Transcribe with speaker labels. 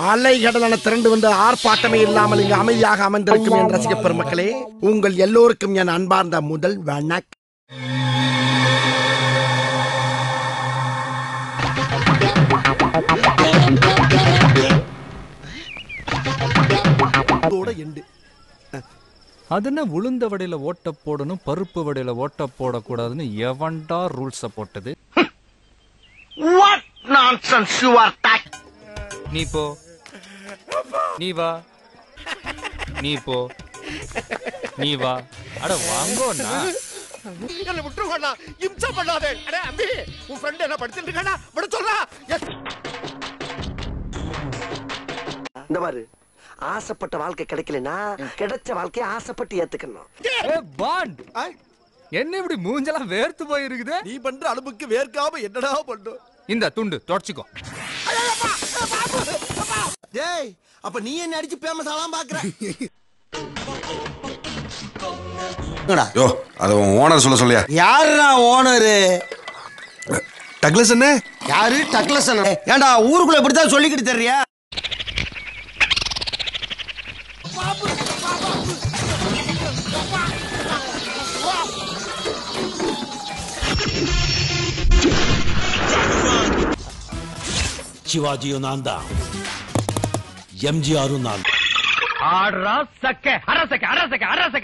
Speaker 1: அலை கடலான திரண்டு வந்து ஆர்ப்பாட்டமே இல்லாமல் இங்கு அமைதியாக அமர்ந்திருக்கும் என் ரசிக பெருமக்களே, உங்கள் எல்லோருக்கும் என் அன்பார்ந்த முதல் வணக்கம்.
Speaker 2: அதுன உளுந்த வடையில ஓட்ட போடணும், பருப்பு வடையில ஓட்ட போடக்கூடாதுன்னு எவன்டா ரூல்ஸ போட்டது?
Speaker 1: What nonsense you are talking?
Speaker 2: நீ போ, நீ வா, நீ போ, நீ வா. அட வாங்கோண்ணா.
Speaker 3: என்ன விட்டுருக்கா, இம்சா பண்ணாதே. அட அம்பி, உன் ஃப்ரெண்ட் என்ன படிச்சிட்டு இருக்கானா? விட சொல்றா.
Speaker 4: இந்த மாதிரி ஆசைப்பட்ட வாழ்க்கை கிடைக்கலனா கிடைச்ச வாழ்க்கையை ஆசைப்பட்டு ஏத்துக்கணும்.
Speaker 2: ஏ பாண்ட், என்ன இப்படி மூஞ்செல்லாம் வேர்த்து போயிருக்குது?
Speaker 3: நீ பண்ற அளவுக்கு வேர்க்காம என்னடா பண்ணு?
Speaker 2: இந்த துண்டு தொடச்சிக்கோ.
Speaker 3: டேய், அப்ப நீ என்ன அடிச்சு பேமஸ் ஆலாம் பாக்குற?
Speaker 5: யோ, அது ஓனர் சொல்லியா?
Speaker 4: யாருடா ஓனரு?
Speaker 5: டக்ளஸ் என்ன?
Speaker 4: யாரு டக்ளஸ் அண்ணா? ஏண்டா ஊருக்குள்ள இப்படித்தான் சொல்லிக்கிட்டு தெரியா?
Speaker 6: ಶಿವಾಜಿಯು ನಾಂದ, ಎಂಜಿಆರ್ ನಾಂದ.
Speaker 2: ஆடுறா சக்கே, அரசக்கே அரசக்கே அரசக்கே.